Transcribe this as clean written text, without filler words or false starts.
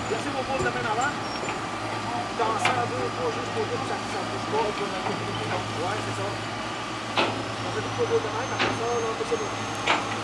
Laissez vos pauses de main avant. Dansez un peu, pas juste pour que ça ne bouge pas. Ouais, c'est ça. On fait tout vos pauses de main, après ça, là, c'est bon.